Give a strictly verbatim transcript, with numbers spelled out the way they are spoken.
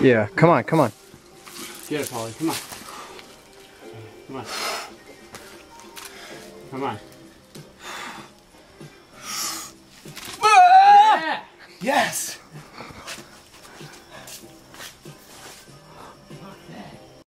Yeah, come on, come on. Get it, Paulie. Come on. Come on. Come on. Ah! Yeah. Yes.